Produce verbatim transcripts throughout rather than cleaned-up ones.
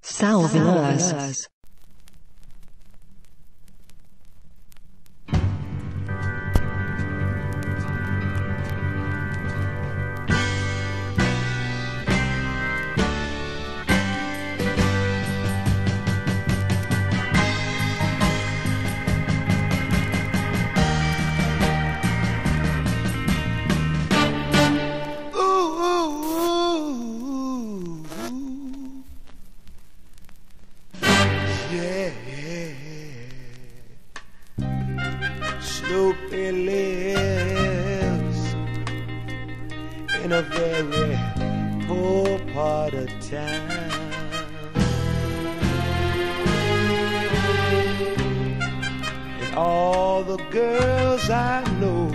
Salve Nurse. Snoopy lives in a very poor part of town. And all the girls I know,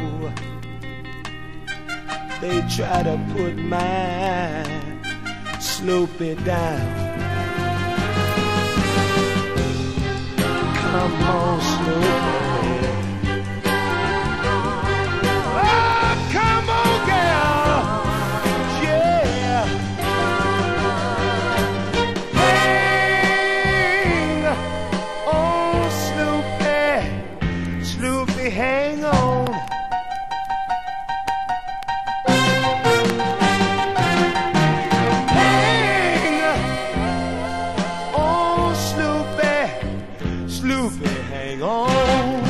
they try to put my Snoopy down. Come on, Snoopy. Hang on. Hang on, Snoopy. Snoopy, hang on.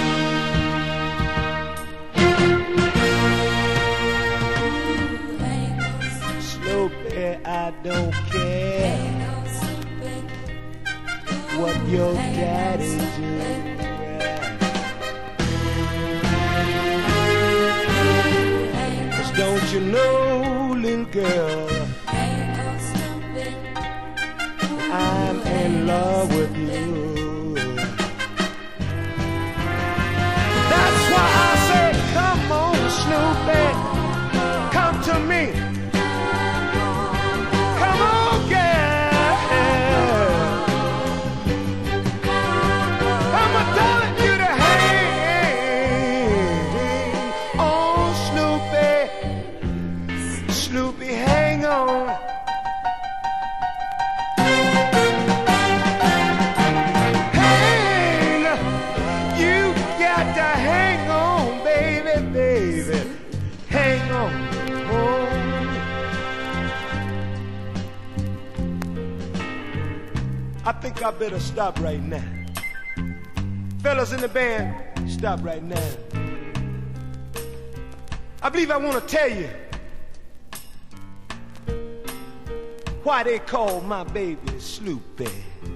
Snoopy, I don't care what your daddy do. Don't you know, little girl, I'm in love with you. That's why I say, come on, Snoopy, come to me. Come on, girl. I'm telling you to hang on, Snoopy. Snoopy, hang on. Hang, you got to hang on, baby, baby. Hang on. Oh. I think I better stop right now. Fellas in the band, stop right now. I believe I want to tell you why they call my baby Snoopy.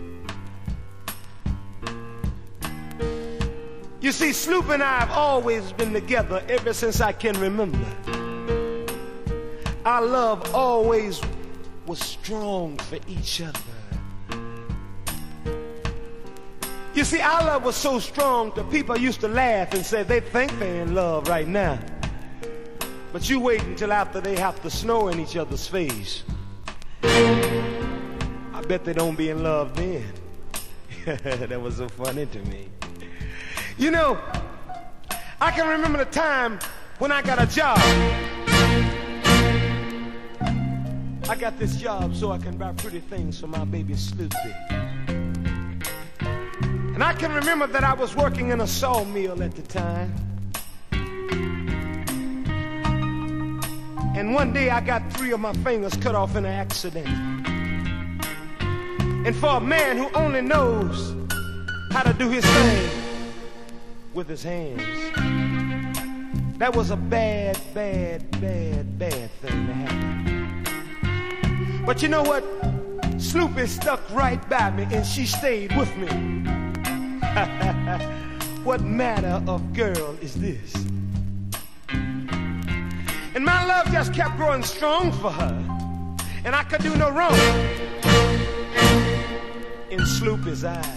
You see, Snoop and I have always been together ever since I can remember. Our love always was strong for each other. You see, our love was so strong that people used to laugh and say they think they're in love right now. But you wait until after they have to snow in each other's face. I bet they don't be in love then. That was so funny to me. You know, I can remember the time when I got a job. I got this job so I can buy pretty things for my baby Snoopy. And I can remember that I was working in a sawmill at the time. And one day I got three of my fingers cut off in an accident. And for a man who only knows how to do his thing with his hands, that was a bad, bad, bad, bad thing to happen. But you know what? Snoopy stuck right by me and she stayed with me. What manner of girl is this? And my love just kept growing strong for her, and I could do no wrong in Snoopy's eyes.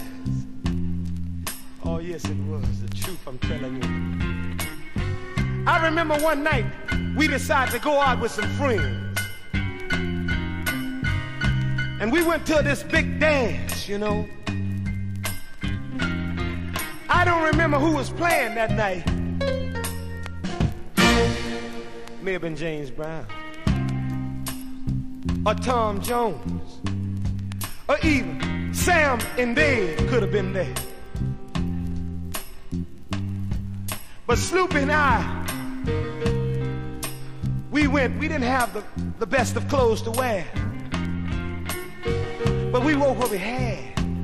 Oh yes, it was the truth, I'm telling you. I remember one night we decided to go out with some friends, and we went to this big dance, you know. I don't remember who was playing that night. May have been James Brown or Tom Jones or even Sam and Dave could have been there. But Sloopy and I, we went, we didn't have the, the best of clothes to wear, but we wore what we had.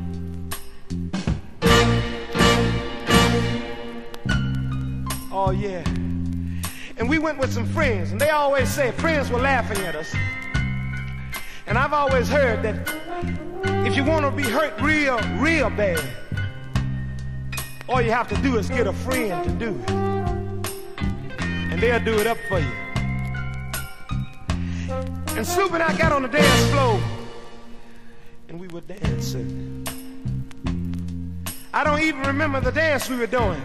Oh yeah. And we went with some friends, and they always say friends were laughing at us. And I've always heard that if you want to be hurt real, real bad, all you have to do is get a friend to do it. And they'll do it up for you. And Sloop and I got on the dance floor, and we were dancing. I don't even remember the dance we were doing.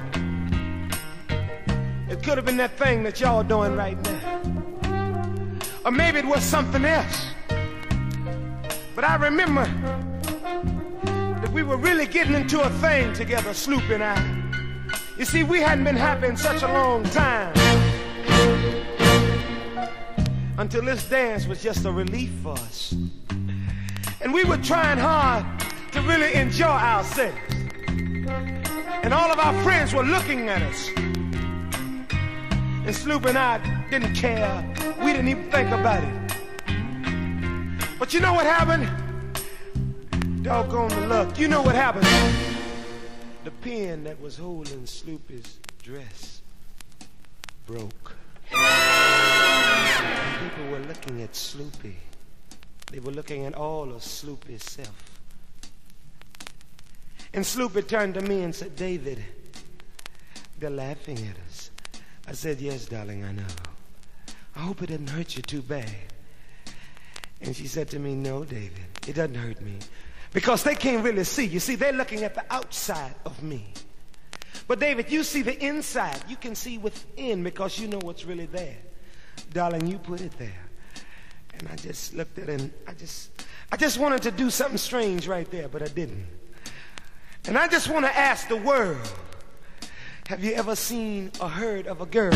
It could have been that thing that y'all doing right now. Or maybe it was something else. But I remember that we were really getting into a thing together, Sloop and I. You see, we hadn't been happy in such a long time, until this dance was just a relief for us. And we were trying hard to really enjoy ourselves. And all of our friends were looking at us. And Sloop and I didn't care. We didn't even think about it. But you know what happened? Doggone the luck. You know what happened? The pin that was holding Sloopy's dress broke. And people were looking at Sloopy. They were looking at all of Sloopy's self. And Sloopy turned to me and said, "David, they're laughing at us." I said, "Yes, darling, I know. I hope it didn't hurt you too bad." And she said to me, "No, David, it doesn't hurt me. Because they can't really see. You see, they're looking at the outside of me. But David, you see the inside. You can see within because you know what's really there. Darling, you put it there." And I just looked at it and I just, I just wanted to do something strange right there, but I didn't. And I just want to ask the world, have you ever seen or heard of a girl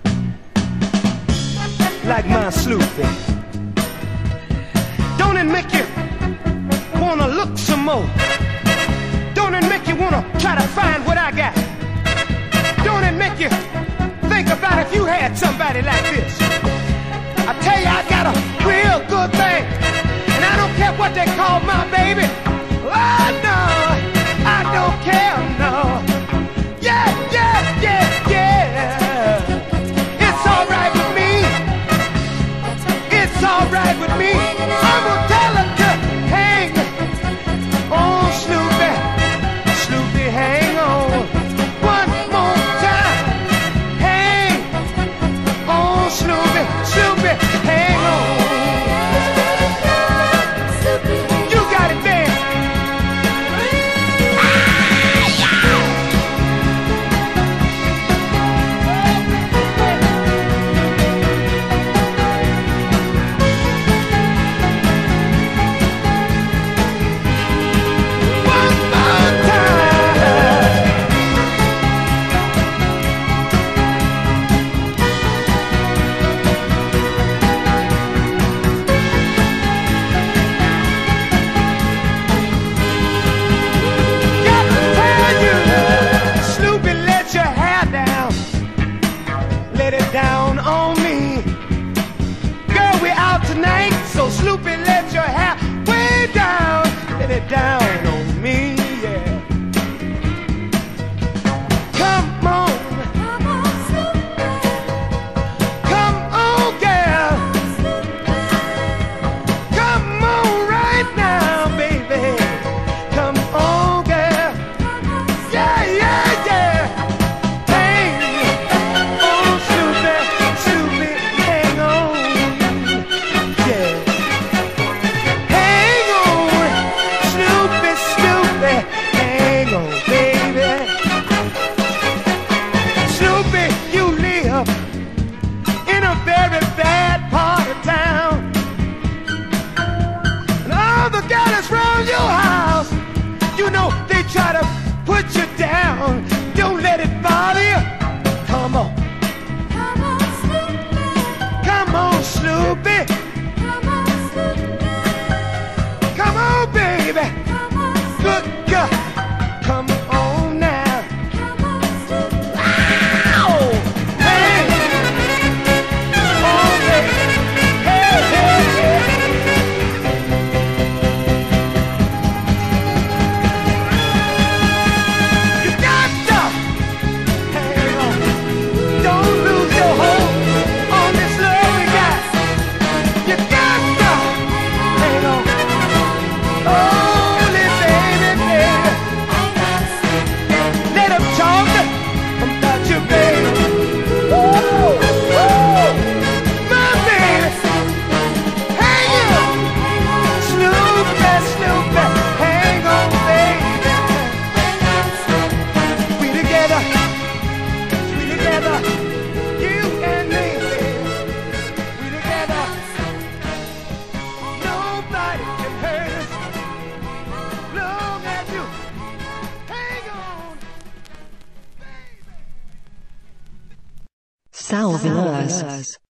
like my Sloopy? Don't it make you want to look some more? Don't it make you want to try to find what I got? Don't it make you think about if you had somebody like this? I tell you, I got a real good thing, and I don't care what they call my baby. Oh no, I don't care, no. Yeah, yeah, yeah, yeah. It's all right with me. It's all right with me. I'm gonna tell her to hang on, Sloopy. Sloopy, hang on. One more time. Hang on, Sloopy. Sloopy, hang on. You got Salve us.